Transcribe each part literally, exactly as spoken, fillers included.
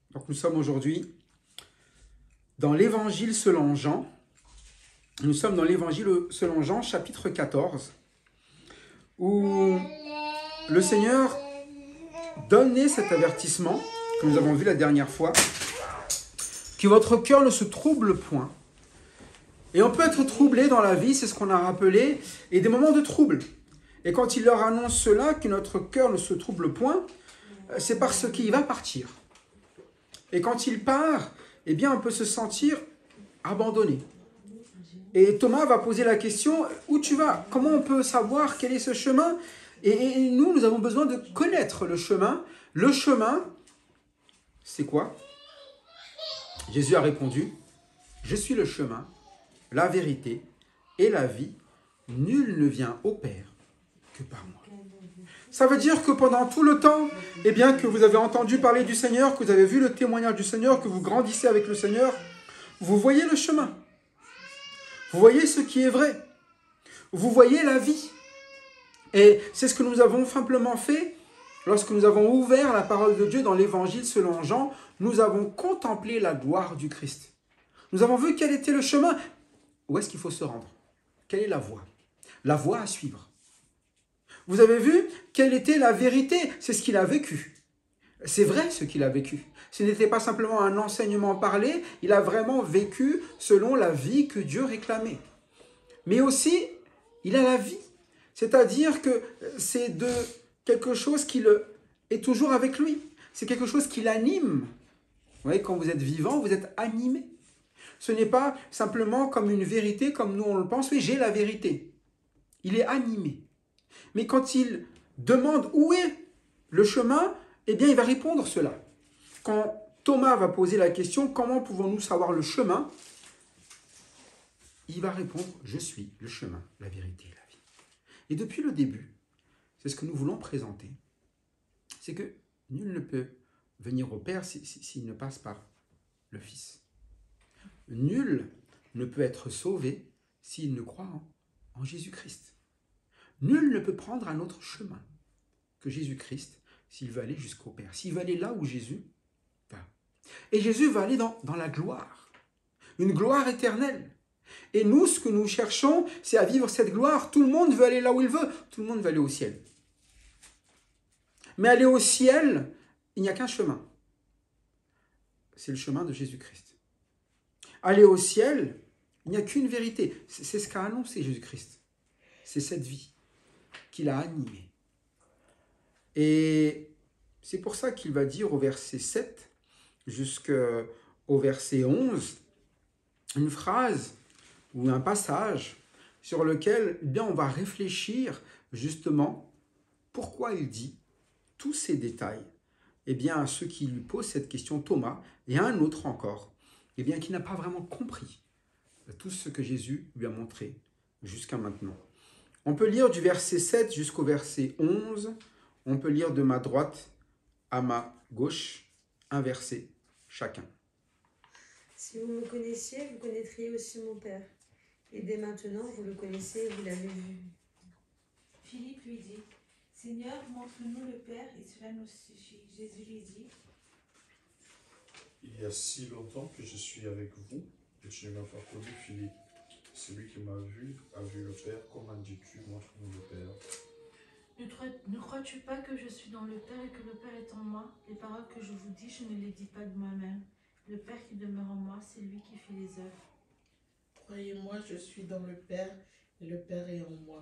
Donc nous sommes aujourd'hui dans l'Évangile selon Jean. Nous sommes dans l'Évangile selon Jean, chapitre quatorze, où le Seigneur donnait cet avertissement que nous avons vu la dernière fois, que votre cœur ne se trouble point. Et on peut être troublé dans la vie, c'est ce qu'on a rappelé, et des moments de trouble. Et quand il leur annonce cela, que notre cœur ne se trouble point, c'est parce qu'il va partir. Et quand il part, eh bien, on peut se sentir abandonné. Et Thomas va poser la question, où tu vas? Comment on peut savoir quel est ce chemin? et, et nous, nous avons besoin de connaître le chemin. Le chemin, c'est quoi? Jésus a répondu, je suis le chemin, la vérité et la vie. Nul ne vient au Père que par moi. Ça veut dire que pendant tout le temps, eh bien, que vous avez entendu parler du Seigneur, que vous avez vu le témoignage du Seigneur, que vous grandissez avec le Seigneur, vous voyez le chemin. Vous voyez ce qui est vrai. Vous voyez la vie. Et c'est ce que nous avons simplement fait lorsque nous avons ouvert la parole de Dieu dans l'Évangile selon Jean. Nous avons contemplé la gloire du Christ. Nous avons vu quel était le chemin. Où est-ce qu'il faut se rendre? Quelle est la voie? La voie à suivre. Vous avez vu quelle était la vérité? C'est ce qu'il a vécu. C'est vrai ce qu'il a vécu. Ce n'était pas simplement un enseignement parlé, il a vraiment vécu selon la vie que Dieu réclamait. Mais aussi, il a la vie. C'est-à-dire que c'est de quelque chose qui le, est toujours avec lui. C'est quelque chose qui l'anime. Vous voyez, quand vous êtes vivant, vous êtes animé. Ce n'est pas simplement comme une vérité, comme nous on le pense. Oui, j'ai la vérité. Il est animé. Mais quand il demande où est le chemin, eh bien, il va répondre cela. Quand Thomas va poser la question, comment pouvons-nous savoir le chemin? Il va répondre, je suis le chemin, la vérité et la vie. Et depuis le début, c'est ce que nous voulons présenter, c'est que nul ne peut venir au Père s'il si, si, ne passe par le Fils. Nul ne peut être sauvé s'il ne croit en, en Jésus-Christ. Nul ne peut prendre un autre chemin que Jésus-Christ s'il veut aller jusqu'au Père, s'il veut aller là où Jésus va. Et Jésus va aller dans, dans la gloire, une gloire éternelle. Et nous, ce que nous cherchons, c'est à vivre cette gloire. Tout le monde veut aller là où il veut, tout le monde veut aller au ciel. Mais aller au ciel, il n'y a qu'un chemin. C'est le chemin de Jésus-Christ. Aller au ciel, il n'y a qu'une vérité. C'est ce qu'a annoncé Jésus-Christ. C'est cette vie qu'il a animée. Et c'est pour ça qu'il va dire au verset sept jusqu'au verset onze, une phrase ou un passage sur lequel eh bien, on va réfléchir justement pourquoi il dit tous ces détails eh bien, à ceux qui lui posent cette question, Thomas, et à un autre encore, eh bien, qui n'a pas vraiment compris tout ce que Jésus lui a montré jusqu'à maintenant. On peut lire du verset sept jusqu'au verset onze, on peut lire de ma droite à ma gauche, un verset chacun. Si vous me connaissiez, vous connaîtriez aussi mon Père. Et dès maintenant, vous le connaissez et vous l'avez vu. Philippe lui dit, Seigneur, montre-nous le Père et cela nous suffit. Jésus lui dit, il y a si longtemps que je suis avec vous et tu ne m'as pas connu, Philippe. Celui qui m'a vu a vu le Père. Comment dis-tu, montre-nous le Père? Ne, ne crois-tu pas que je suis dans le Père et que le Père est en moi? Les paroles que je vous dis, je ne les dis pas de moi-même. Le Père qui demeure en moi, c'est lui qui fait les œuvres. Croyez-moi, je suis dans le Père et le Père est en moi.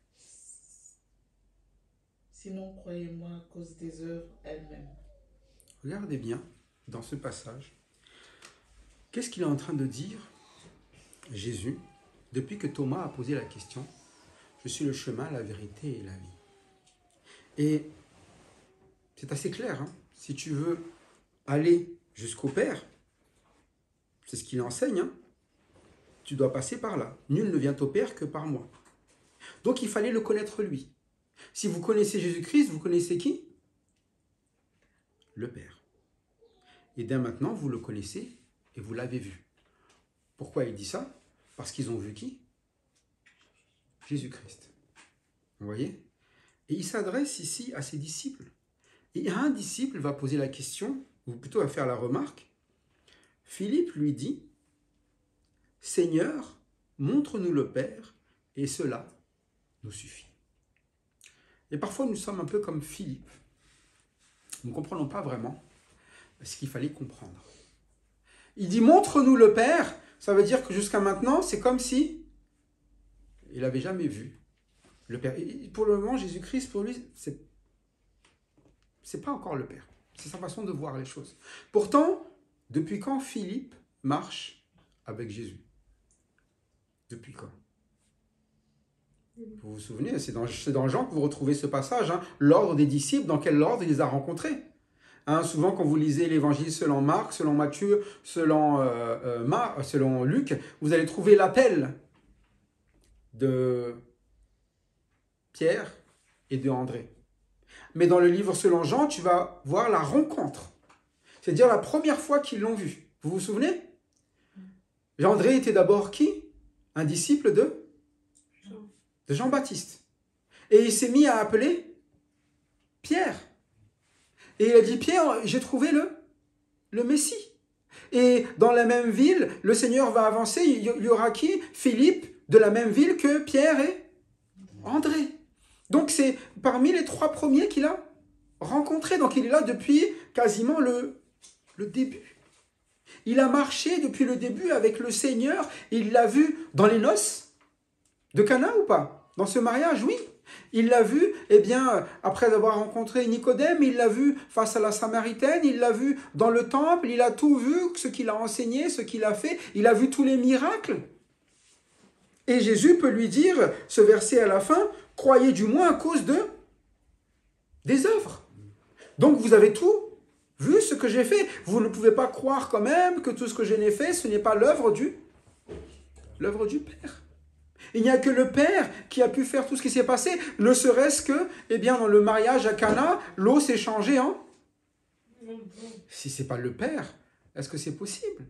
Sinon, croyez-moi à cause des œuvres elles-mêmes. Regardez bien dans ce passage. Qu'est-ce qu'il est en train de dire, Jésus, depuis que Thomas a posé la question? Je suis le chemin, la vérité et la vie. Et c'est assez clair. Hein? Si tu veux aller jusqu'au Père, c'est ce qu'il enseigne. Hein? Tu dois passer par là. Nul ne vient au Père que par moi. Donc il fallait le connaître lui. Si vous connaissez Jésus-Christ, vous connaissez qui? Le Père. Et dès maintenant, vous le connaissez et vous l'avez vu. Pourquoi il dit ça? Parce qu'ils ont vu qui? Jésus-Christ. Vous voyez? Et il s'adresse ici à ses disciples. Et un disciple va poser la question, ou plutôt à faire la remarque, Philippe lui dit, « Seigneur, montre-nous le Père, et cela nous suffit. » Et parfois, nous sommes un peu comme Philippe. Nous ne comprenons pas vraiment ce qu'il fallait comprendre. Il dit, « Montre-nous le Père », ça veut dire que jusqu'à maintenant, c'est comme si il n'avait jamais vu le Père. Et pour le moment, Jésus-Christ, pour lui, c'est c'est pas encore le Père. C'est sa façon de voir les choses. Pourtant, depuis quand Philippe marche avec Jésus? Depuis quand? Vous vous souvenez, c'est dans, c'est dans Jean que vous retrouvez ce passage. Hein, l'ordre des disciples, dans quel ordre il les a rencontrés? Hein, souvent, quand vous lisez l'évangile selon Marc, selon Matthieu, selon, euh, euh, Mar, selon Luc, vous allez trouver l'appel de Pierre et de André. Mais dans le livre selon Jean, tu vas voir la rencontre. C'est-à-dire la première fois qu'ils l'ont vu. Vous vous souvenez? André était d'abord qui? Un disciple de, de Jean-Baptiste. Et il s'est mis à appeler Pierre. Et il a dit, Pierre, j'ai trouvé le, le Messie. Et dans la même ville, le Seigneur va avancer. Il y aura qui? Philippe, de la même ville que Pierre et André. Donc c'est parmi les trois premiers qu'il a rencontrés. Donc il est là depuis quasiment le, le début. Il a marché depuis le début avec le Seigneur. Il l'a vu dans les noces de Cana ou pas? Dans ce mariage, oui. Il l'a vu, eh bien, après avoir rencontré Nicodème, il l'a vu face à la Samaritaine, il l'a vu dans le temple, il a tout vu, ce qu'il a enseigné, ce qu'il a fait, il a vu tous les miracles. Et Jésus peut lui dire, ce verset à la fin, « Croyez du moins à cause de des œuvres. » Donc vous avez tout vu ce que j'ai fait. Vous ne pouvez pas croire quand même que tout ce que je n'ai fait, ce n'est pas l'œuvre du, l'œuvre du Père. Il n'y a que le Père qui a pu faire tout ce qui s'est passé, ne serait-ce que, eh bien, dans le mariage à Cana, l'eau s'est changée en... Si ce n'est pas le Père, est-ce que c'est possible?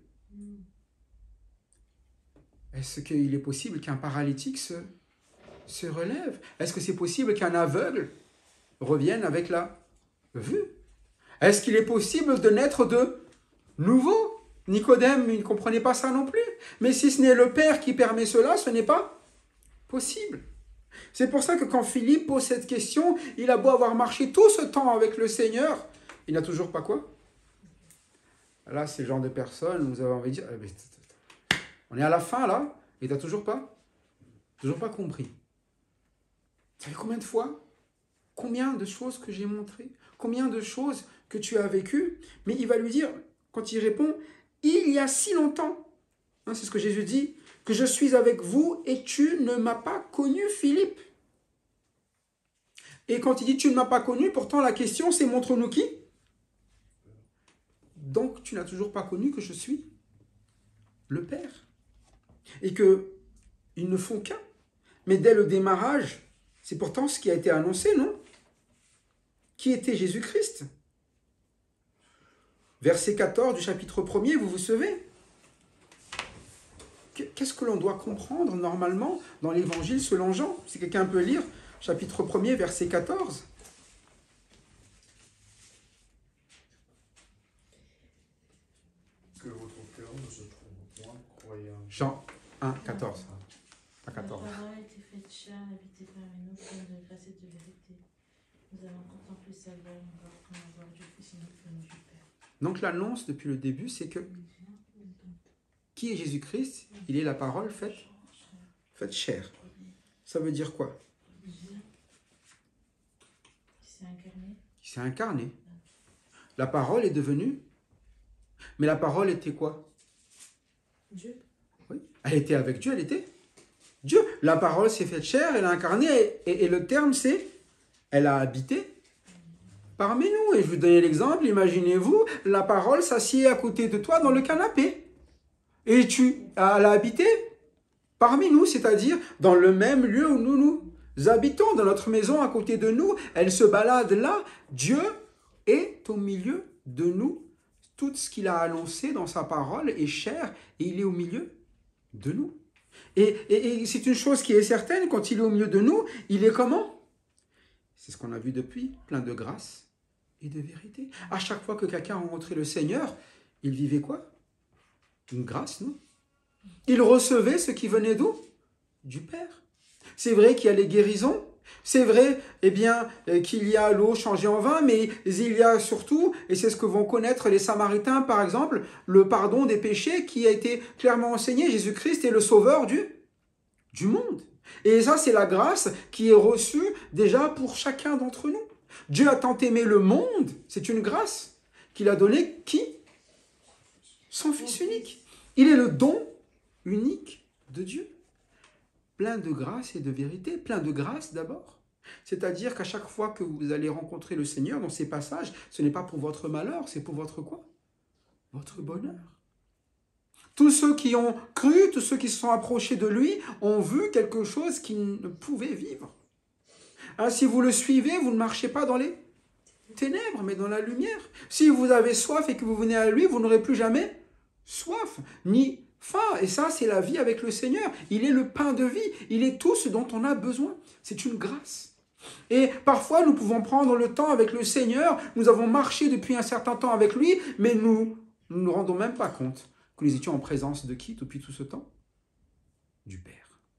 Est-ce qu'il est possible qu'un paralytique se, se relève? Est-ce que c'est possible qu'un aveugle revienne avec la vue? Est-ce qu'il est possible de naître de nouveau? Nicodème, il ne comprenait pas ça non plus. Mais si ce n'est le Père qui permet cela, ce n'est pas possible. C'est pour ça que quand Philippe pose cette question, il a beau avoir marché tout ce temps avec le Seigneur, il n'a toujours pas quoi? Là, c'est le genre de personne, nous avons envie de dire, on est à la fin là, et tu n'as toujours pas, toujours pas compris. Vous savez combien de fois? Combien de choses que j'ai montrées? Combien de choses que tu as vécues? Mais il va lui dire, quand il répond, il y a si longtemps, hein, c'est ce que Jésus dit, que je suis avec vous et tu ne m'as pas connu, Philippe. Et quand il dit tu ne m'as pas connu, pourtant la question c'est montre-nous qui? Donc tu n'as toujours pas connu que je suis le Père. Et que ils ne font qu'un. Mais dès le démarrage, c'est pourtant ce qui a été annoncé, non? Qui était Jésus-Christ? Verset quatorze du chapitre premier, vous vous souvenez? Qu'est-ce que l'on doit comprendre normalement dans l'évangile selon Jean? Si quelqu'un peut lire, chapitre premier, verset quatorze. Que votre cœur ne se trouve point croyant. Jean un, quatorze. À La quatorze. parole a été faite chair, habitée parmi nous, pleine de grâce et de vérité. Nous avons contemplé sa gloire, nous voir comme la gloire du Fils unique du Père. Donc l'annonce depuis le début, c'est que qui est Jésus-Christ? Il est la parole faite, faite chair. Ça veut dire quoi? Qui s'est incarné. Il s'est incarné. La parole est devenue. Mais la parole était quoi? Dieu. Oui. Elle était avec Dieu, elle était Dieu. La parole s'est faite chair, elle a incarné, et, et, et le terme c'est, elle a habité parmi nous. Et je vais vous donner l'exemple, imaginez-vous, la parole s'assied à côté de toi dans le canapé. Et tu, elle a habité parmi nous, c'est-à-dire dans le même lieu où nous nous habitons, dans notre maison à côté de nous. Elle se balade là. Dieu est au milieu de nous. Tout ce qu'il a annoncé dans sa parole est chair et il est au milieu de nous. Et, et, et c'est une chose qui est certaine, quand il est au milieu de nous, il est comment? C'est ce qu'on a vu depuis, plein de grâce et de vérité. À chaque fois que quelqu'un rencontrait le Seigneur, il vivait quoi? Une grâce, non? Il recevait ce qui venait d'où? Du Père. C'est vrai qu'il y a les guérisons, c'est vrai eh bien, qu'il y a l'eau changée en vin, mais il y a surtout, et c'est ce que vont connaître les Samaritains par exemple, le pardon des péchés qui a été clairement enseigné. Jésus-Christ est le sauveur du, du monde. Et ça, c'est la grâce qui est reçue déjà pour chacun d'entre nous. Dieu a tant aimé le monde, c'est une grâce qu'il a donnée qui? Son Fils unique. Il est le don unique de Dieu. Plein de grâce et de vérité, plein de grâce d'abord. C'est-à-dire qu'à chaque fois que vous allez rencontrer le Seigneur dans ces passages, ce n'est pas pour votre malheur, c'est pour votre quoi? Votre bonheur. Tous ceux qui ont cru, tous ceux qui se sont approchés de lui, ont vu quelque chose qu'ils ne pouvaient vivre. Hein, si vous le suivez, vous ne marchez pas dans les ténèbres, mais dans la lumière. Si vous avez soif et que vous venez à lui, vous n'aurez plus jamais soif, ni faim. Et ça, c'est la vie avec le Seigneur. Il est le pain de vie. Il est tout ce dont on a besoin. C'est une grâce. Et parfois, nous pouvons prendre le temps avec le Seigneur. Nous avons marché depuis un certain temps avec lui, mais nous ne nous rendons même pas compte que nous étions en présence de qui depuis tout ce temps? Du Père.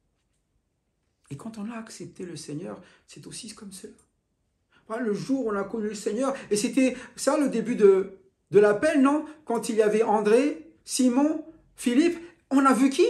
Et quand on a accepté le Seigneur, c'est aussi comme cela. Voilà, le jour où on a connu le Seigneur, et c'était ça le début de, de l'appel, non? Quand il y avait André, Simon, Philippe, on a vu qui?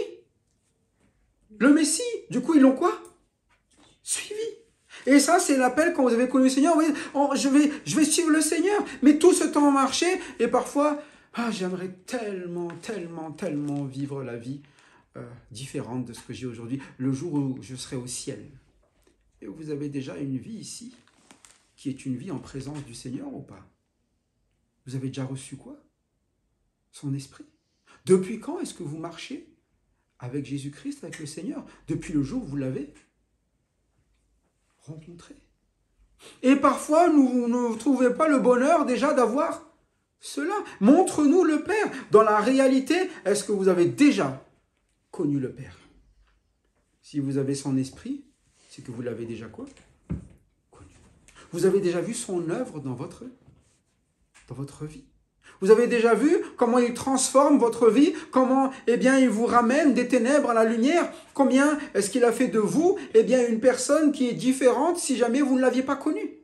Le Messie. Du coup, ils l'ont quoi? Suivi. Et ça, c'est l'appel quand vous avez connu le Seigneur. Vous voyez, oh, je, vais, je vais suivre le Seigneur. Mais tout ce temps marché, et parfois, ah, j'aimerais tellement, tellement, tellement vivre la vie euh, différente de ce que j'ai aujourd'hui, le jour où je serai au ciel. Et vous avez déjà une vie ici, qui est une vie en présence du Seigneur ou pas? Vous avez déjà reçu quoi? Son esprit. Depuis quand est-ce que vous marchez avec Jésus-Christ, avec le Seigneur? Depuis le jour où vous l'avez rencontré. Et parfois, nous ne trouvons pas le bonheur déjà d'avoir cela. Montre-nous le Père. Dans la réalité, est-ce que vous avez déjà connu le Père? Si vous avez son esprit, c'est que vous l'avez déjà quoi? Connu. Vous avez déjà vu son œuvre dans votre, dans votre vie. Vous avez déjà vu comment il transforme votre vie, comment eh bien, il vous ramène des ténèbres à la lumière, combien est-ce qu'il a fait de vous eh bien, une personne qui est différente si jamais vous ne l'aviez pas connue.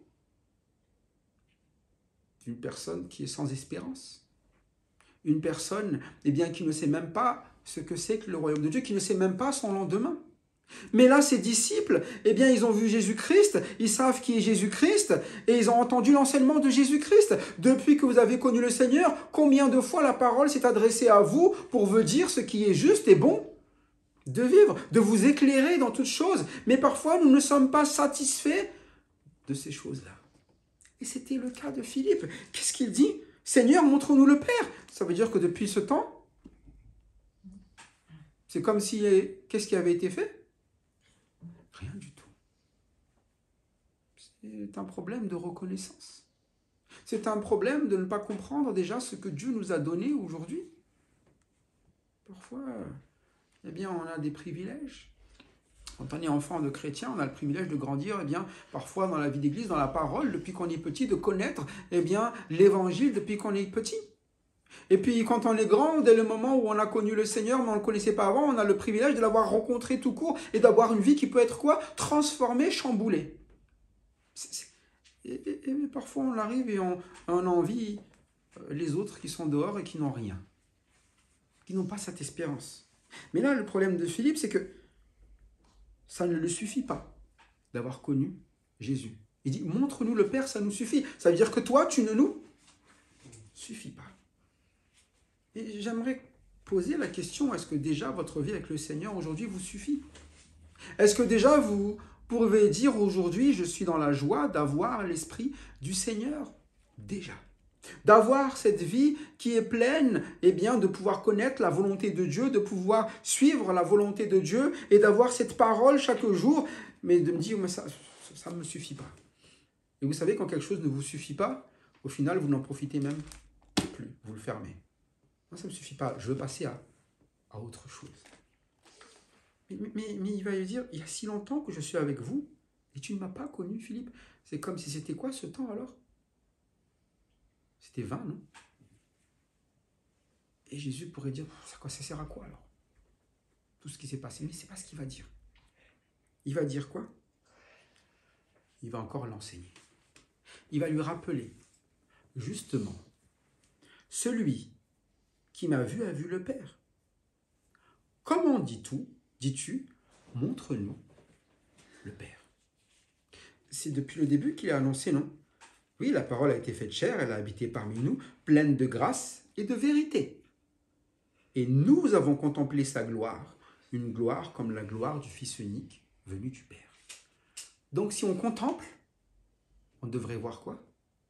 Une personne qui est sans espérance. Une personne eh bien, qui ne sait même pas ce que c'est que le royaume de Dieu, qui ne sait même pas son lendemain. Mais là, ces disciples, eh bien, ils ont vu Jésus-Christ, ils savent qui est Jésus-Christ, et ils ont entendu l'enseignement de Jésus-Christ. Depuis que vous avez connu le Seigneur, combien de fois la parole s'est adressée à vous pour vous dire ce qui est juste et bon de vivre, de vous éclairer dans toutes choses. Mais parfois, nous ne sommes pas satisfaits de ces choses-là. Et c'était le cas de Philippe. Qu'est-ce qu'il dit? Seigneur, montre-nous le Père. Ça veut dire que depuis ce temps, c'est comme si, qu'est-ce qui avait été fait? Rien du tout. C'est un problème de reconnaissance. C'est un problème de ne pas comprendre déjà ce que Dieu nous a donné aujourd'hui. Parfois, eh bien, on a des privilèges. Quand on est enfant de chrétien, on a le privilège de grandir, eh bien, parfois dans la vie d'église, dans la parole, depuis qu'on est petit, de connaître eh bien, l'évangile depuis qu'on est petit. Et puis quand on est grand, dès le moment où on a connu le Seigneur, mais on ne le connaissait pas avant, on a le privilège de l'avoir rencontré tout court et d'avoir une vie qui peut être quoi? Transformée, chamboulée. C'est, c'est... Et, et, et parfois on arrive et on, on envie les autres qui sont dehors et qui n'ont rien, qui n'ont pas cette espérance. Mais là, le problème de Philippe, c'est que ça ne lui suffit pas d'avoir connu Jésus. Il dit, montre-nous le Père, ça nous suffit. Ça veut dire que toi, tu ne nous suffis pas. Et j'aimerais poser la question, est-ce que déjà votre vie avec le Seigneur aujourd'hui vous suffit? Est-ce que déjà vous pouvez dire aujourd'hui, je suis dans la joie d'avoir l'Esprit du Seigneur? Déjà. D'avoir cette vie qui est pleine, eh bien, de pouvoir connaître la volonté de Dieu, de pouvoir suivre la volonté de Dieu et d'avoir cette parole chaque jour, mais de me dire, mais ça ne me suffit pas. Et vous savez, quand quelque chose ne vous suffit pas, au final, vous n'en profitez même plus, vous le fermez. Non, ça ne me suffit pas, je veux passer à, à autre chose. Mais, mais, mais il va lui dire, il y a si longtemps que je suis avec vous, et tu ne m'as pas connu, Philippe. C'est comme si c'était quoi ce temps alors? C'était vain, non? Et Jésus pourrait dire, ça, quoi, ça sert à quoi alors? Tout ce qui s'est passé. Mais ce n'est pas ce qu'il va dire. Il va dire quoi? Il va encore l'enseigner. Il va lui rappeler, justement, celui qui m'a vu a vu le Père. Comment dis-tu, dis-tu, montre-nous le Père? C'est depuis le début qu'il a annoncé, non? Oui, la parole a été faite chair, elle a habité parmi nous, pleine de grâce et de vérité. Et nous avons contemplé sa gloire, une gloire comme la gloire du Fils unique venu du Père. Donc si on contemple, on devrait voir quoi?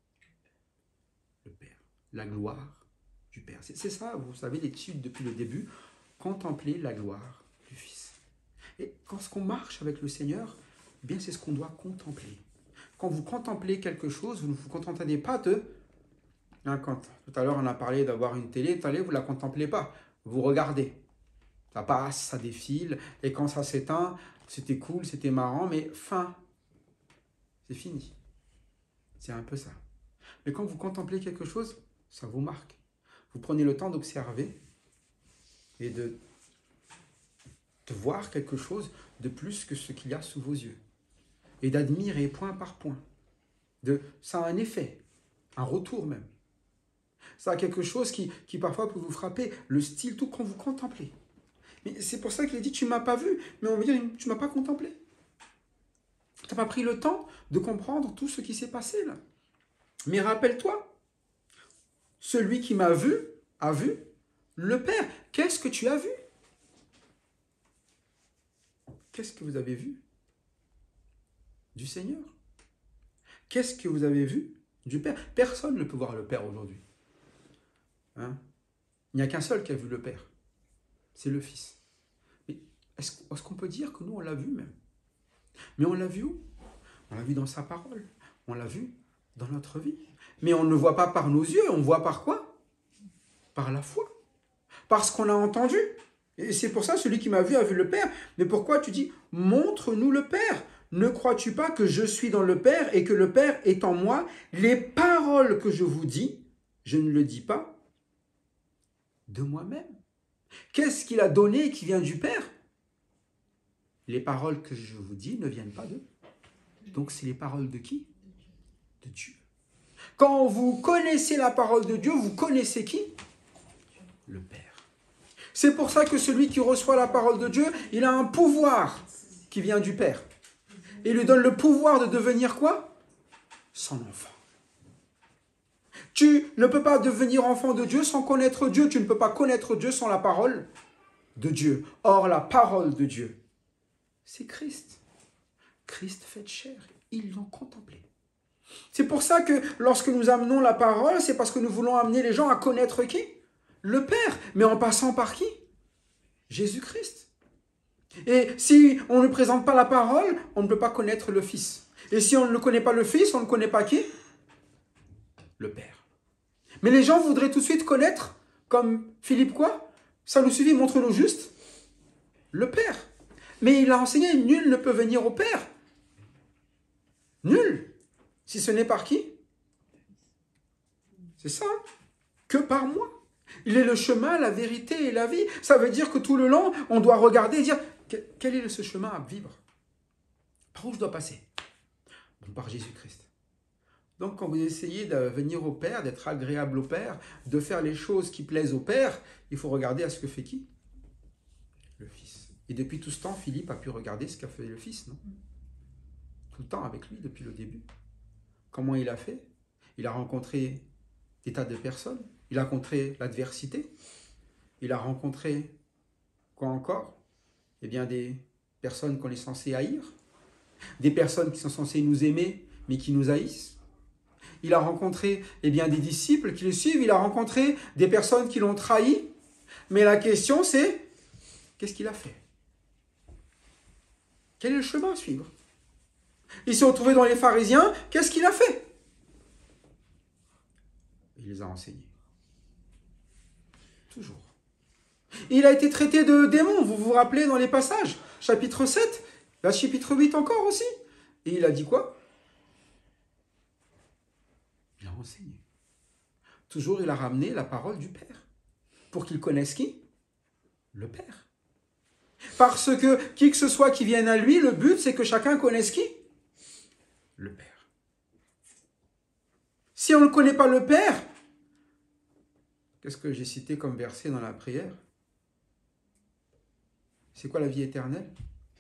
Le Père, la gloire du Père. C'est ça, vous savez, l'étude depuis le début, contempler la gloire du Fils. Et quand on marche avec le Seigneur, eh bien c'est ce qu'on doit contempler. Quand vous contemplez quelque chose, vous ne vous contentez pas de... Hein, quand, tout à l'heure, on a parlé d'avoir une télé, tout à l'heure, vous ne la contemplez pas. Vous regardez. Ça passe, ça défile, et quand ça s'éteint, c'était cool, c'était marrant, mais fin. C'est fini. C'est un peu ça. Mais quand vous contemplez quelque chose, ça vous marque. Vous prenez le temps d'observer et de, de voir quelque chose de plus que ce qu'il y a sous vos yeux. Et d'admirer point par point. De, ça a un effet, un retour même. Ça a quelque chose qui, qui parfois peut vous frapper, le style, tout quand vous contemplez. Mais c'est pour ça qu'il a dit, tu ne m'as pas vu, mais on veut dire, tu ne m'as pas contemplé. Tu n'as pas pris le temps de comprendre tout ce qui s'est passé là. Mais rappelle-toi, celui qui m'a vu, a vu le Père. Qu'est-ce que tu as vu? Qu'est-ce que vous avez vu du Seigneur? Qu'est-ce que vous avez vu du Père? Personne ne peut voir le Père aujourd'hui. Hein? Il n'y a qu'un seul qui a vu le Père. C'est le Fils. Mais est-ce est-ce qu'on peut dire que nous, on l'a vu même? Mais on l'a vu où? On l'a vu dans sa parole. On l'a vu dans notre vie. Mais on ne le voit pas par nos yeux. On voit par quoi? Par la foi. Parce qu'on a entendu. Et c'est pour ça, celui qui m'a vu a vu le Père. Mais pourquoi tu dis, montre-nous le Père? Ne crois-tu pas que je suis dans le Père et que le Père est en moi? Les paroles que je vous dis, je ne le dis pas de moi-même. Qu'est-ce qu'il a donné et qui vient du Père? Les paroles que je vous dis ne viennent pas d'eux. Donc c'est les paroles de qui? De Dieu. Quand vous connaissez la parole de Dieu, vous connaissez qui? Le Père. C'est pour ça que celui qui reçoit la parole de Dieu, il a un pouvoir qui vient du Père. Et il lui donne le pouvoir de devenir quoi? Son enfant. Tu ne peux pas devenir enfant de Dieu sans connaître Dieu. Tu ne peux pas connaître Dieu sans la parole de Dieu. Or, la parole de Dieu, c'est Christ. Christ fait chair. Ils l'ont contemplé. C'est pour ça que lorsque nous amenons la parole, c'est parce que nous voulons amener les gens à connaître qui? Le Père. Mais en passant par qui? Jésus-Christ. Et si on ne présente pas la parole, on ne peut pas connaître le Fils. Et si on ne connaît pas le Fils, on ne connaît pas qui? Le Père. Mais les gens voudraient tout de suite connaître, comme Philippe quoi? Ça nous suffit, montre-nous juste le Père. Mais il a enseigné, nul ne peut venir au Père. Nul. Si ce n'est par qui? C'est ça. Que par moi. Il est le chemin, la vérité et la vie. Ça veut dire que tout le long, on doit regarder et dire, quel est ce chemin à vivre? Par où je dois passer? Bon, par Jésus-Christ. Donc, quand vous essayez de venir au Père, d'être agréable au Père, de faire les choses qui plaisent au Père, il faut regarder à ce que fait qui? Le Fils. Et depuis tout ce temps, Philippe a pu regarder ce qu'a fait le Fils, non? Tout le temps avec lui, depuis le début. Comment il a fait? Il a rencontré des tas de personnes. Il a rencontré l'adversité. Il a rencontré, quoi encore? Eh bien, des personnes qu'on est censé haïr. Des personnes qui sont censées nous aimer, mais qui nous haïssent. Il a rencontré eh bien, des disciples qui le suivent. Il a rencontré des personnes qui l'ont trahi. Mais la question, c'est, qu'est-ce qu'il a fait? Quel est le chemin à suivre? Il s'est retrouvé dans les pharisiens. Qu'est-ce qu'il a fait? Il les a enseignés. Toujours. Il a été traité de démon. Vous vous rappelez dans les passages? Chapitre sept, là, chapitre huit encore aussi. Et il a dit quoi? Il a enseigné. toujours il a ramené la parole du Père. Pour qu'il connaisse qui? Le Père. Parce que qui que ce soit qui vienne à lui, le but c'est que chacun connaisse qui? Le Père. Si on ne connaît pas le Père, qu'est-ce que j'ai cité comme verset dans la prière? C'est quoi la vie éternelle?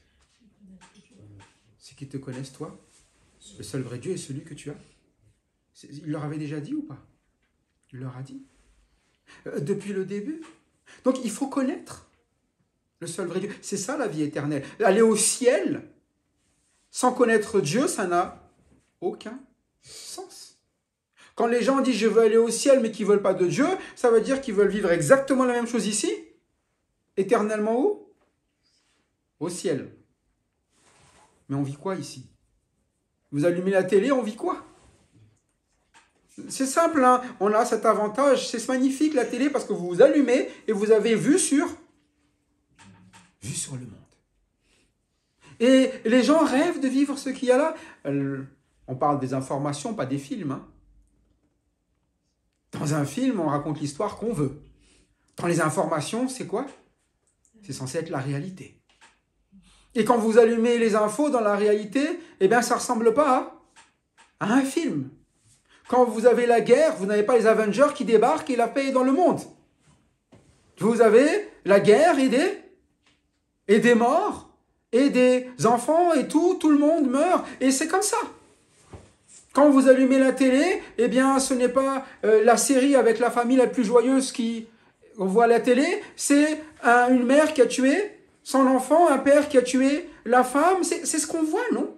C'est qu'ils te connaissent toi, le seul vrai Dieu et celui que tu as. Il leur avait déjà dit ou pas? Il leur a dit. Euh, depuis le début. Donc il faut connaître le seul vrai Dieu. C'est ça la vie éternelle. Aller au ciel sans connaître Dieu, ça n'a aucun sens. Quand les gens disent « je veux aller au ciel » mais qu'ils ne veulent pas de Dieu, ça veut dire qu'ils veulent vivre exactement la même chose ici. Éternellement où? Au ciel. Mais on vit quoi ici? Vous allumez la télé, on vit quoi? C'est simple, hein? On a cet avantage, c'est magnifique la télé parce que vous vous allumez et vous avez vue sur, vue sur le monde. Et les gens rêvent de vivre ce qu'il y a là. On parle des informations, pas des films. Hein? Dans un film, on raconte l'histoire qu'on veut. Dans les informations, c'est quoi? C'est censé être la réalité. Et quand vous allumez les infos dans la réalité, eh bien, ça ne ressemble pas à, à un film. Quand vous avez la guerre, vous n'avez pas les Avengers qui débarquent et la paix est dans le monde. Vous avez la guerre et des, et des morts, et des enfants, et tout, tout le monde meurt. Et c'est comme ça. Quand vous allumez la télé, eh bien, ce n'est pas euh, la série avec la famille la plus joyeuse qui on voit à la télé, c'est un, une mère qui a tué son enfant, un père qui a tué la femme. C'est ce qu'on voit, non?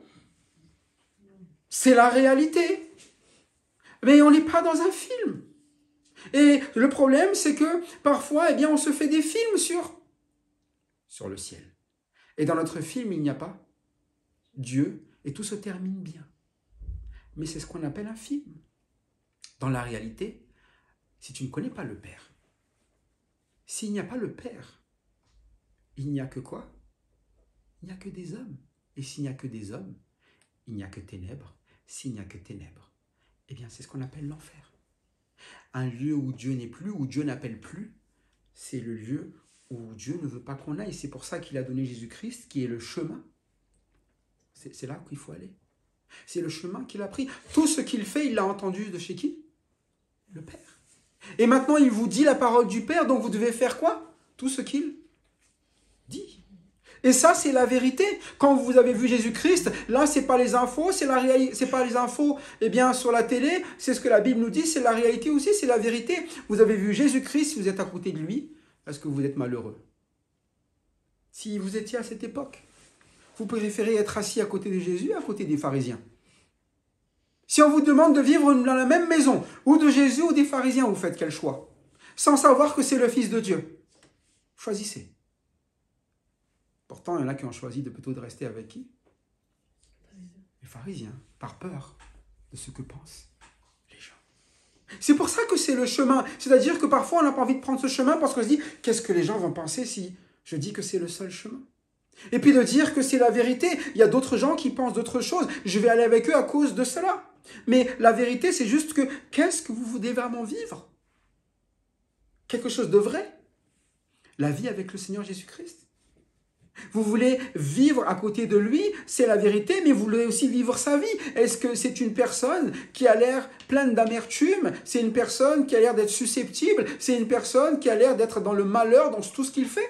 C'est la réalité. Mais on n'est pas dans un film. Et le problème, c'est que parfois, eh bien, on se fait des films sur, sur le ciel. Et dans notre film, il n'y a pas Dieu et tout se termine bien. Mais c'est ce qu'on appelle un film. Dans la réalité, si tu ne connais pas le Père, s'il n'y a pas le Père, il n'y a que quoi? Il n'y a que des hommes. Et s'il n'y a que des hommes, il n'y a que ténèbres. S'il n'y a que ténèbres, eh bien, c'est ce qu'on appelle l'enfer. Un lieu où Dieu n'est plus, où Dieu n'appelle plus, c'est le lieu où Dieu ne veut pas qu'on aille. C'est pour ça qu'il a donné Jésus-Christ, qui est le chemin. C'est là qu'il faut aller. C'est le chemin qu'il a pris. Tout ce qu'il fait, il l'a entendu de chez qui? Le Père. Et maintenant, il vous dit la parole du Père, donc vous devez faire quoi? Tout ce qu'il dit. Et ça, c'est la vérité. Quand vous avez vu Jésus-Christ, là, c'est pas les infos, c'est la réalité, c'est pas les infos, eh bien, sur la télé, c'est ce que la Bible nous dit, c'est la réalité aussi, c'est la vérité. Vous avez vu Jésus-Christ, si vous êtes à côté de lui, est-ce que vous êtes malheureux? Si vous étiez à cette époque, vous préférez être assis à côté de Jésus, à côté des pharisiens. Si on vous demande de vivre dans la même maison, ou de Jésus ou des pharisiens, vous faites quel choix? Sans savoir que c'est le Fils de Dieu. Choisissez. Pourtant, il y en a qui ont choisi de plutôt de rester avec qui? Les pharisiens, par peur de ce que pensent les gens. C'est pour ça que c'est le chemin. C'est-à-dire que parfois, on n'a pas envie de prendre ce chemin parce qu'on se dit, qu'est-ce que les gens vont penser si je dis que c'est le seul chemin? Et puis de dire que c'est la vérité. Il y a d'autres gens qui pensent d'autres choses. Je vais aller avec eux à cause de cela. Mais la vérité, c'est juste que qu'est-ce que vous voulez vraiment vivre? Quelque chose de vrai? La vie avec le Seigneur Jésus-Christ. Vous voulez vivre à côté de lui, c'est la vérité, mais vous voulez aussi vivre sa vie. Est-ce que c'est une personne qui a l'air pleine d'amertume? C'est une personne qui a l'air d'être susceptible? C'est une personne qui a l'air d'être dans le malheur, dans tout ce qu'il fait?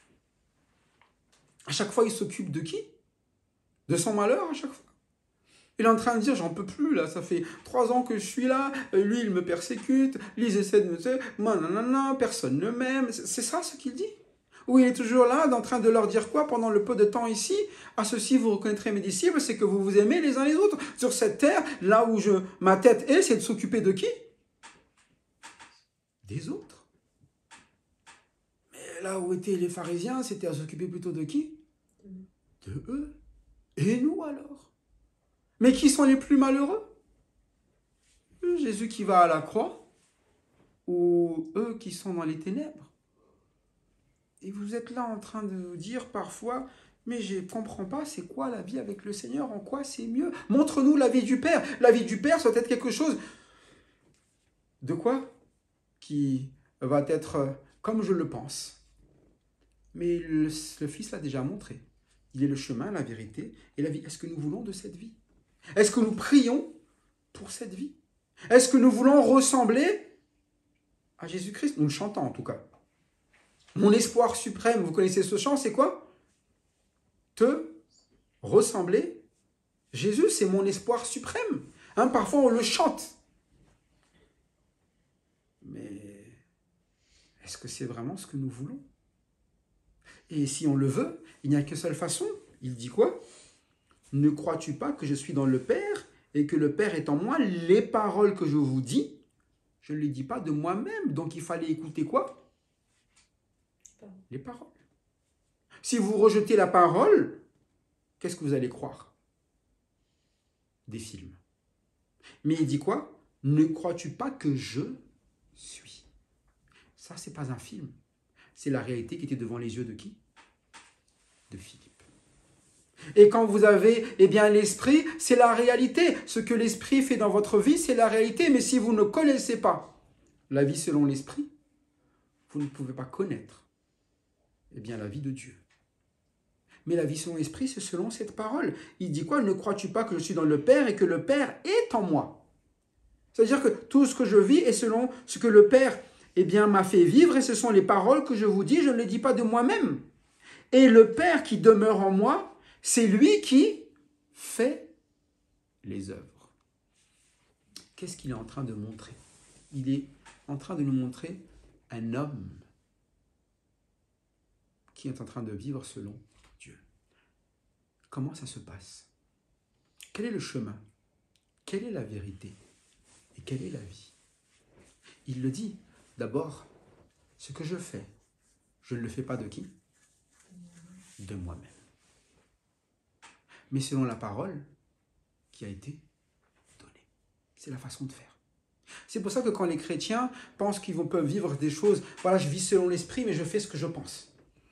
À chaque fois, il s'occupe de qui? De son malheur à chaque fois. Il est en train de dire, j'en peux plus, là, ça fait trois ans que je suis là, lui, il me persécute, lui, ils essaient de me dire, moi, non, non, non, personne ne m'aime. C'est ça ce qu'il dit? Ou il est toujours là, en train de leur dire quoi pendant le peu de temps ici? À ceci, vous reconnaîtrez mes disciples, c'est que vous vous aimez les uns les autres. Sur cette terre, là où je, ma tête est, c'est de s'occuper de qui? Des autres. Mais là où étaient les pharisiens, c'était à s'occuper plutôt de qui? De eux. Et nous alors? Mais qui sont les plus malheureux? Jésus qui va à la croix, ou eux qui sont dans les ténèbres? Et vous êtes là en train de vous dire parfois, mais je ne comprends pas, c'est quoi la vie avec le Seigneur? En quoi c'est mieux? Montre-nous la vie du Père. La vie du Père, ça doit être quelque chose de quoi? qui va être comme je le pense. Mais le, le Fils l'a déjà montré. Il est le chemin, la vérité et la vie. Est-ce que nous voulons de cette vie? Est-ce que nous prions pour cette vie? Est-ce que nous voulons ressembler à Jésus-Christ? Nous le chantons en tout cas. Mon espoir suprême, vous connaissez ce chant, c'est quoi? Te ressembler. Jésus, c'est mon espoir suprême. Hein, parfois, on le chante. Mais est-ce que c'est vraiment ce que nous voulons? Et si on le veut, il n'y a qu'une seule façon. Il dit quoi? Ne crois-tu pas que je suis dans le Père et que le Père est en moi? Les paroles que je vous dis, je ne les dis pas de moi-même. Donc, il fallait écouter quoi? Les paroles. Si vous rejetez la parole, qu'est-ce que vous allez croire? Des films. Mais il dit quoi? Ne crois-tu pas que je suis? Ça, ce n'est pas un film. C'est la réalité qui était devant les yeux de qui? De Philippe. Et quand vous avez eh bien, l'esprit, c'est la réalité. Ce que l'esprit fait dans votre vie, c'est la réalité. Mais si vous ne connaissez pas la vie selon l'esprit, vous ne pouvez pas connaître eh bien, la vie de Dieu. Mais la vie selon l'esprit, c'est selon cette parole. Il dit quoi? Ne crois-tu pas que je suis dans le Père et que le Père est en moi? C'est-à-dire que tout ce que je vis est selon ce que le Père eh bien, m'a fait vivre, et ce sont les paroles que je vous dis, je ne les dis pas de moi-même. Et le Père qui demeure en moi, c'est lui qui fait les œuvres. Qu'est-ce qu'il est en train de montrer? Il est en train de nous montrer un homme qui est en train de vivre selon Dieu. Comment ça se passe? Quel est le chemin? Quelle est la vérité? Et quelle est la vie? Il le dit. D'abord, ce que je fais, je ne le fais pas de qui? De moi-même. Mais selon la parole qui a été donnée. C'est la façon de faire. C'est pour ça que quand les chrétiens pensent qu'ils vont peuvent vivre des choses, voilà, je vis selon l'esprit, mais je fais ce que je pense.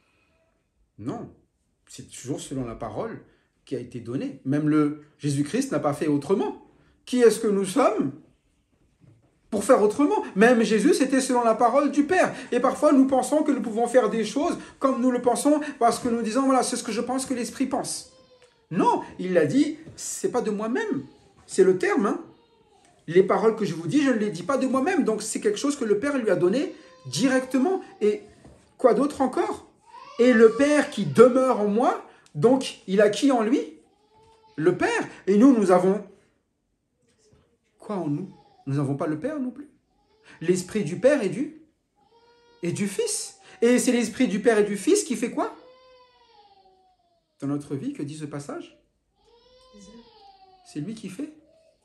Non, c'est toujours selon la parole qui a été donnée. Même le Jésus-Christ n'a pas fait autrement. Qui est-ce que nous sommes pour faire autrement? Même Jésus, c'était selon la parole du Père. Et parfois, nous pensons que nous pouvons faire des choses comme nous le pensons parce que nous disons, voilà, c'est ce que je pense que l'Esprit pense. Non, il a dit, c'est pas de moi-même. C'est le terme. Hein. Les paroles que je vous dis, je ne les dis pas de moi-même. Donc, c'est quelque chose que le Père lui a donné directement. Et quoi d'autre encore? Et le Père qui demeure en moi, donc, il a qui en lui? Le Père. Et nous, nous avons quoi en nous? Nous n'avons pas le Père non plus. L'Esprit du Père et du, et du Fils. Et c'est l'Esprit du Père et du Fils qui fait quoi? Dans notre vie, que dit ce passage? C'est lui qui fait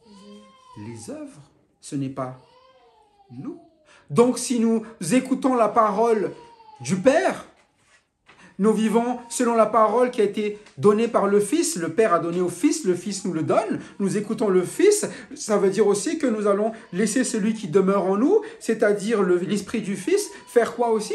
les œuvres. Ce n'est pas nous. Donc si nous écoutons la parole du Père, nous vivons selon la parole qui a été donnée par le Fils. Le Père a donné au Fils, le Fils nous le donne. Nous écoutons le Fils. Ça veut dire aussi que nous allons laisser celui qui demeure en nous, c'est-à-dire l'Esprit du Fils, faire quoi aussi?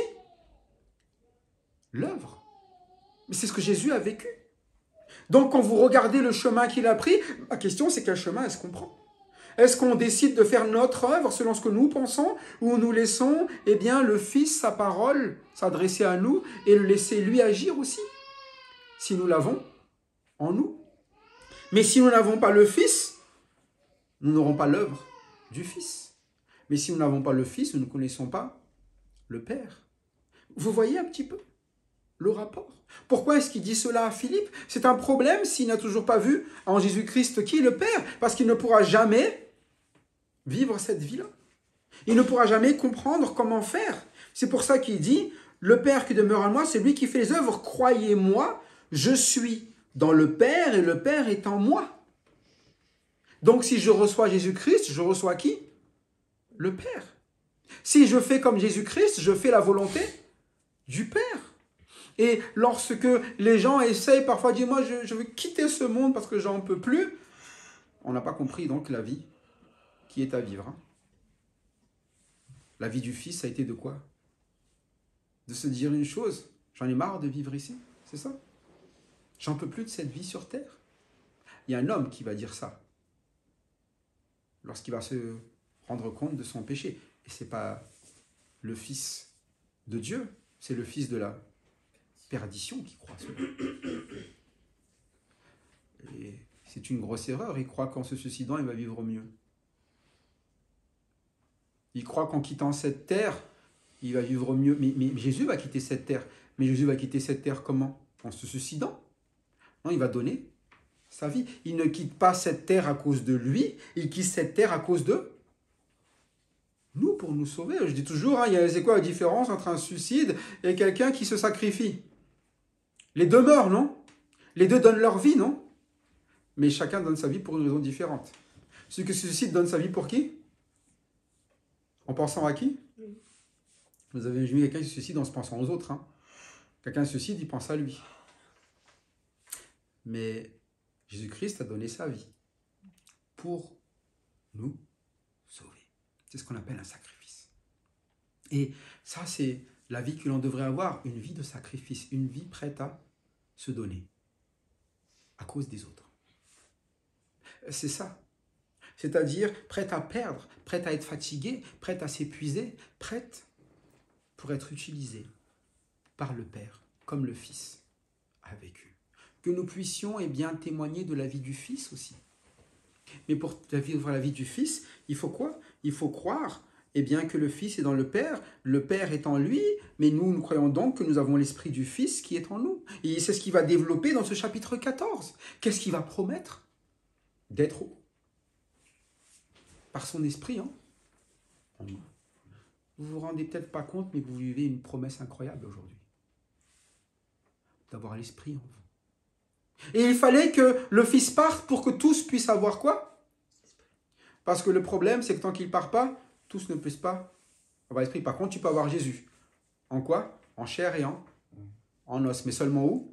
L'œuvre. Mais c'est ce que Jésus a vécu. Donc quand vous regardez le chemin qu'il a pris, ma question c'est quel chemin est-ce qu'on prend? Est-ce qu'on décide de faire notre œuvre selon ce que nous pensons ou nous laissons eh bien, le Fils, sa parole, s'adresser à nous et le laisser lui agir aussi? Si nous l'avons en nous. Mais si nous n'avons pas le Fils, nous n'aurons pas l'œuvre du Fils. Mais si nous n'avons pas le Fils, nous ne connaissons pas le Père. Vous voyez un petit peu le rapport? Pourquoi est-ce qu'il dit cela à Philippe? C'est un problème s'il n'a toujours pas vu en Jésus-Christ qui est le Père, parce qu'il ne pourra jamais vivre cette vie-là. Il ne pourra jamais comprendre comment faire. C'est pour ça qu'il dit, le Père qui demeure en moi, c'est lui qui fait les œuvres. Croyez-moi, je suis dans le Père et le Père est en moi. Donc si je reçois Jésus-Christ, je reçois qui? Le Père. Si je fais comme Jésus-Christ, je fais la volonté du Père. Et lorsque les gens essayent parfois de dire, moi je, je veux quitter ce monde parce que j'en peux plus, on n'a pas compris donc la vie qui est à vivre. Hein. La vie du Fils a été de quoi? De se dire une chose, j'en ai marre de vivre ici, c'est ça? J'en peux plus de cette vie sur terre. Il y a un homme qui va dire ça lorsqu'il va se rendre compte de son péché. Et ce n'est pas le Fils de Dieu, c'est le fils de la perdition qui croit cela. Et c'est une grosse erreur, il croit qu'en se suicidant, il va vivre mieux. Il croit qu'en quittant cette terre, il va vivre mieux. Mais, mais Jésus va quitter cette terre. Mais Jésus va quitter cette terre comment? En se suicidant. Non, il va donner sa vie. Il ne quitte pas cette terre à cause de lui, il quitte cette terre à cause de nous, pour nous sauver. Je dis toujours, hein, c'est quoi la différence entre un suicide et quelqu'un qui se sacrifie? Les deux meurent, non? Les deux donnent leur vie, non? Mais chacun donne sa vie pour une raison différente. Celui qui se suicide donne sa vie pour qui? En pensant à qui? Oui. Vous avez vu quelqu'un qui se suicide en se pensant aux autres. Hein. Quelqu'un se suicide, il pense à lui. Mais Jésus-Christ a donné sa vie pour nous sauver. C'est ce qu'on appelle un sacrifice. Et ça, c'est la vie que l'on devrait avoir, une vie de sacrifice, une vie prête à se donner à cause des autres. C'est ça. C'est-à-dire prête à perdre, prête à être fatiguée, prête à s'épuiser, prête pour être utilisée par le Père, comme le Fils a vécu. Que nous puissions eh bien, témoigner de la vie du Fils aussi. Mais pour vivre la vie du Fils, il faut quoi? Il faut croire eh bien, que le Fils est dans le Père, le Père est en lui, mais nous, nous croyons donc que nous avons l'Esprit du Fils qui est en nous. Et c'est ce qu'il va développer dans ce chapitre quatorze. Qu'est-ce qu'il va promettre? D'être par son esprit, hein, en nous. Vous vous rendez peut-être pas compte, mais vous vivez une promesse incroyable aujourd'hui. D'avoir l'esprit en vous. Et il fallait que le Fils parte pour que tous puissent avoir quoi? Parce que le problème, c'est que tant qu'il ne part pas, tous ne puissent pas avoir l'esprit. Par contre, tu peux avoir Jésus. En quoi? En chair et en, en os. Mais seulement où?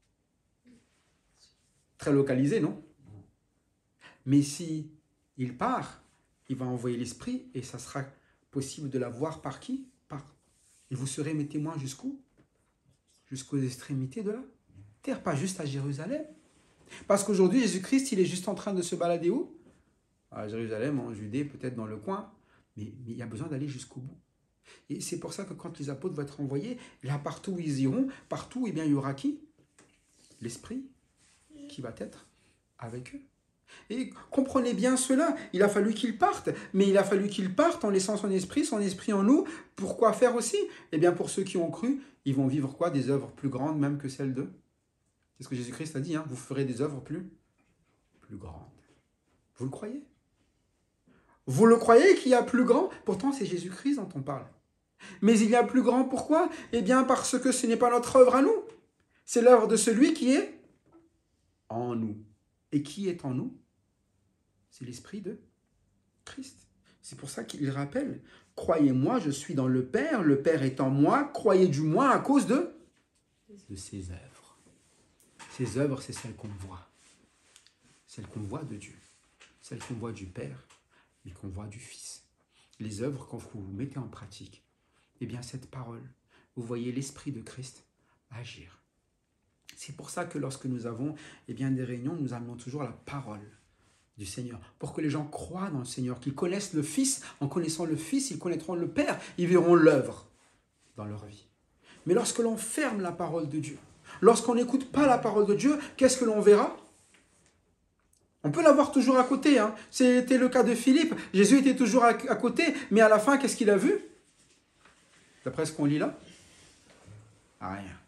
Très localisé, non? Mais si il part, il va envoyer l'Esprit et ça sera possible de l'avoir par qui? Par. Et vous serez mes témoins jusqu'où? Jusqu'aux extrémités de la terre, pas juste à Jérusalem. Parce qu'aujourd'hui, Jésus-Christ, il est juste en train de se balader où? À Jérusalem, en Judée, peut-être dans le coin. Mais, mais il y a besoin d'aller jusqu'au bout. Et c'est pour ça que quand les apôtres vont être envoyés, là, partout où ils iront, partout, eh bien, il y aura qui? L'Esprit qui va être avec eux. Et comprenez bien cela, il a fallu qu'il parte, mais il a fallu qu'il parte en laissant son esprit, son esprit en nous. Pourquoi faire aussi? Eh bien pour ceux qui ont cru, ils vont vivre quoi? Des œuvres plus grandes même que celles d'eux. C'est ce que Jésus-Christ a dit, hein, vous ferez des œuvres plus, plus grandes. Vous le croyez? Vous le croyez qu'il y a plus grand? Pourtant c'est Jésus-Christ dont on parle. Mais il y a plus grand, pourquoi? Eh bien parce que ce n'est pas notre œuvre à nous. C'est l'œuvre de celui qui est en nous. Et qui est en nous? C'est l'Esprit de Christ. C'est pour ça qu'il rappelle, croyez-moi, je suis dans le Père, le Père est en moi, croyez du moins à cause de, de ses œuvres. Ses œuvres, c'est celles qu'on voit. Celles qu'on voit de Dieu. Celles qu'on voit du Père, mais qu'on voit du Fils. Les œuvres, quand vous vous mettez en pratique, eh bien cette parole, vous voyez l'Esprit de Christ agir. C'est pour ça que lorsque nous avons eh bien, des réunions, nous amenons toujours la parole du Seigneur, pour que les gens croient dans le Seigneur, qu'ils connaissent le Fils. En connaissant le Fils, ils connaîtront le Père, ils verront l'œuvre dans leur vie. Mais lorsque l'on ferme la parole de Dieu, lorsqu'on n'écoute pas la parole de Dieu, qu'est-ce que l'on verra? On peut l'avoir toujours à côté. Hein. C'était le cas de Philippe. Jésus était toujours à, à côté, mais à la fin, qu'est-ce qu'il a vu? D'après ce qu'on lit là? Rien.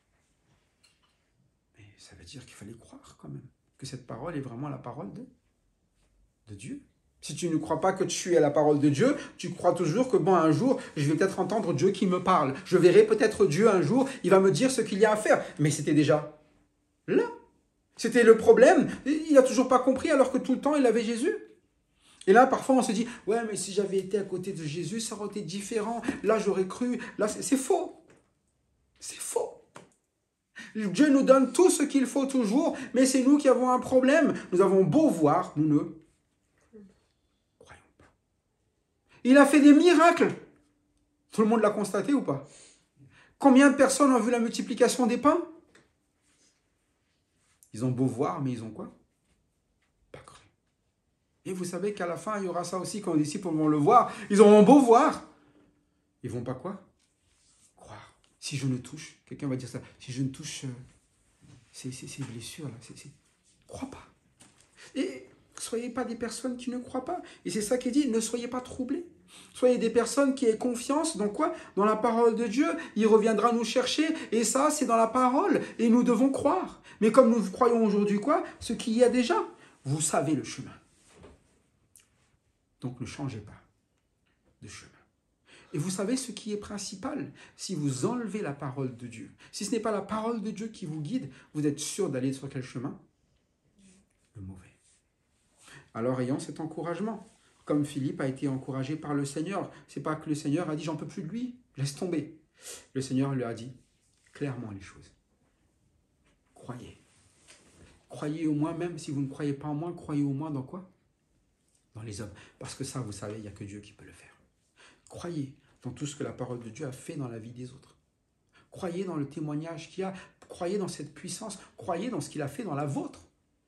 Mais ça veut dire qu'il fallait croire quand même, que cette parole est vraiment la parole de de Dieu. Si tu ne crois pas que tu es la parole de Dieu, tu crois toujours que bon, un jour, je vais peut-être entendre Dieu qui me parle. Je verrai peut-être Dieu un jour, il va me dire ce qu'il y a à faire. Mais c'était déjà là. C'était le problème. Il n'a toujours pas compris alors que tout le temps, il avait Jésus. Et là, parfois, on se dit, ouais, mais si j'avais été à côté de Jésus, ça aurait été différent. Là, j'aurais cru. Là, c'est faux. C'est faux. Dieu nous donne tout ce qu'il faut toujours, mais c'est nous qui avons un problème. Nous avons beau voir, nous ne croyons pas. Il a fait des miracles. Tout le monde l'a constaté ou pas? Combien de personnes ont vu la multiplication des pains? Ils ont beau voir, mais ils ont quoi? Pas cru. Et vous savez qu'à la fin, il y aura ça aussi quand les disciples vont le voir. Ils auront beau voir, Ils vont pas quoi? Croire. Si je ne touche, quelqu'un va dire ça, si je ne touche euh, ces, ces, ces blessures, là, c'est, c'est... crois pas. Et soyez pas des personnes qui ne croient pas. Et c'est ça qui est dit, ne soyez pas troublés. Soyez des personnes qui aient confiance dans quoi? Dans la parole de Dieu. Il reviendra nous chercher. Et ça, c'est dans la parole. Et nous devons croire. Mais comme nous croyons aujourd'hui quoi? Ce qu'il y a déjà. Vous savez le chemin. Donc ne changez pas de chemin. Et vous savez ce qui est principal? Si vous enlevez la parole de Dieu, si ce n'est pas la parole de Dieu qui vous guide, vous êtes sûr d'aller sur quel chemin? Le mauvais. Alors ayons cet encouragement. Comme Philippe a été encouragé par le Seigneur. C'est pas que le Seigneur a dit « j'en peux plus de lui, laisse tomber ». Le Seigneur lui a dit clairement les choses. Croyez. Croyez au moins, même si vous ne croyez pas en moi, croyez au moins dans quoi? Dans les hommes. Parce que ça, vous savez, il n'y a que Dieu qui peut le faire. Croyez dans tout ce que la parole de Dieu a fait dans la vie des autres. Croyez dans le témoignage qu'il y a. Croyez dans cette puissance. Croyez dans ce qu'il a fait dans la vôtre.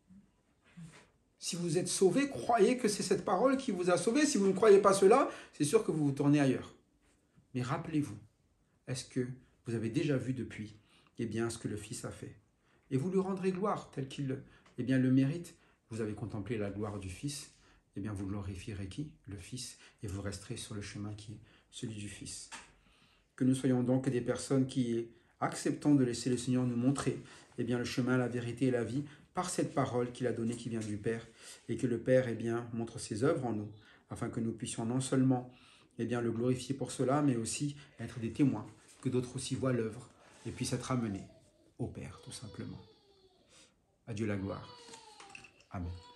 Si vous êtes sauvé, croyez que c'est cette parole qui vous a sauvé. Si vous ne croyez pas cela, c'est sûr que vous vous tournez ailleurs. Mais rappelez-vous, est-ce que vous avez déjà vu depuis eh bien, ce que le Fils a fait? Et vous lui rendrez gloire tel qu'il eh bien, le mérite. Vous avez contemplé la gloire du Fils, eh bien, vous glorifierez qui? Le Fils, et vous resterez sur le chemin qui est celui du Fils. Que nous soyons donc des personnes qui acceptons de laisser le Seigneur nous montrer eh bien, le chemin, la vérité et la vie, par cette parole qu'il a donnée qui vient du Père, et que le Père eh bien, montre ses œuvres en nous, afin que nous puissions non seulement eh bien, le glorifier pour cela, mais aussi être des témoins, que d'autres aussi voient l'œuvre et puissent être amenés au Père, tout simplement. À Dieu la gloire. Amen.